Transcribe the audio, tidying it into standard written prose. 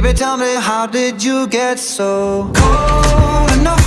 Baby, tell me, how did you get so cold enough